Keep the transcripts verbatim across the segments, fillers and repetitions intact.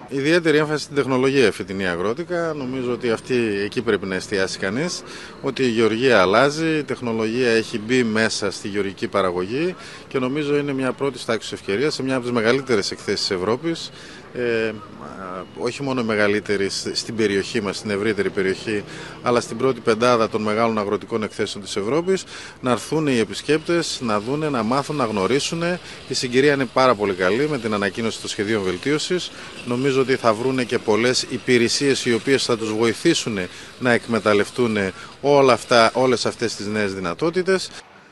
Ιδιαίτερη έμφαση στην τεχνολογία φετινή αγρότικα. Νομίζω ότι αυτή εκεί πρέπει να εστιάσει κανείς. Ότι η γεωργία αλλάζει, η τεχνολογία έχει μπει μέσα στη γεωργική παραγωγή και νομίζω είναι μια πρώτη τάξη ευκαιρία σε μια από τις μεγαλύτερες εκθέσεις της Ευρώπης. Ε, όχι μόνο μεγαλύτερη στην περιοχή μας, στην ευρύτερη περιοχή, αλλά στην πρώτη πεντάδα των μεγάλων αγροτικών εκθέσεων της Ευρώπης, να έρθουν οι επισκέπτες, να δούνε, να μάθουν, να γνωρίσουν. Η συγκυρία είναι πάρα πολύ καλή με την ανακοίνωση των σχεδίων βελτίωσης. Νομίζω ότι θα βρούνε και πολλές υπηρεσίες οι οποίες θα τους βοηθήσουν να εκμεταλλευτούν όλα αυτά, όλες αυτές τις νέες δυνατότητες.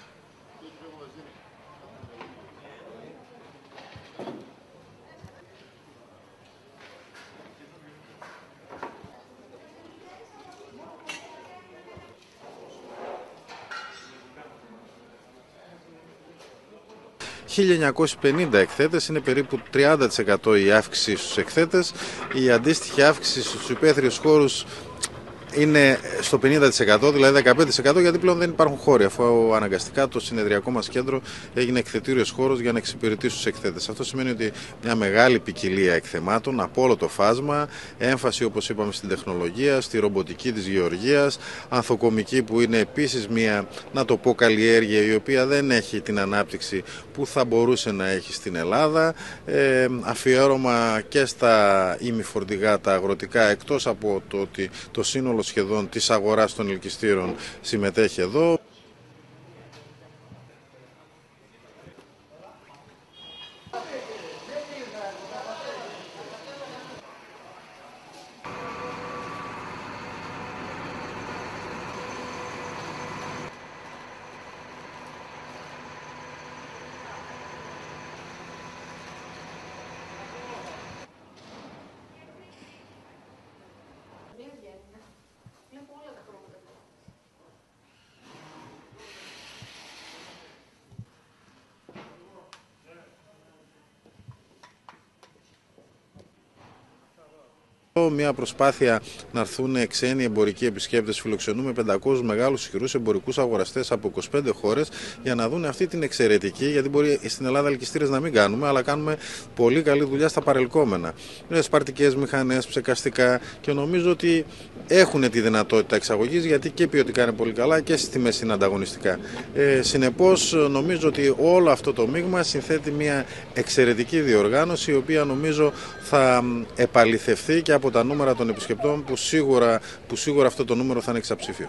χίλια εννιακόσιοι πενήντα εκθέτες, είναι περίπου τριάντα τοις εκατό η αύξηση στους εκθέτες. Η αντίστοιχη αύξηση στους υπαίθριους χώρους είναι στο πενήντα τοις εκατό, δηλαδή δεκαπέντε τοις εκατό, γιατί πλέον δεν υπάρχουν χώροι, αφού αναγκαστικά το συνεδριακό μας κέντρο έγινε εκθετήριος χώρος για να εξυπηρετήσει τους εκθέτες. Αυτό σημαίνει ότι μια μεγάλη ποικιλία εκθεμάτων από όλο το φάσμα, έμφαση όπως είπαμε στην τεχνολογία, στη ρομποτική της γεωργίας, ανθοκομική που είναι επίσης μια, να το πω, καλλιέργεια η οποία δεν έχει την ανάπτυξη που θα μπορούσε να έχει στην Ελλάδα, ε, αφιέρωμα και στα ημιφορτηγά, τα αγροτικά, εκτός από το ότι το σύνολο σχεδόν της αγοράς των ελκυστήρων συμμετέχει εδώ. Μια προσπάθεια να έρθουν ξένοι εμπορικοί επισκέπτες. Φιλοξενούμε πεντακόσιους μεγάλους ισχυρούς εμπορικούς αγοραστές από είκοσι πέντε χώρες για να δουν αυτή την εξαιρετική, γιατί μπορεί στην Ελλάδα ελκυστήρες να μην κάνουμε, αλλά κάνουμε πολύ καλή δουλειά στα παρελκόμενα. Είναι σπαρτικές μηχανές, ψεκαστικά, και νομίζω ότι έχουν τη δυνατότητα εξαγωγής, γιατί και ποιοτικά είναι πολύ καλά και στις τιμές είναι ανταγωνιστικά. Ε, συνεπώς, νομίζω ότι όλο αυτό το μείγμα συνθέτει μια εξαιρετική διοργάνωση, η οποία νομίζω θα επαληθευτεί και από τα νούμερα των επισκεπτών, που σίγουρα, που σίγουρα αυτό το νούμερο θα είναι εξαψήφιο.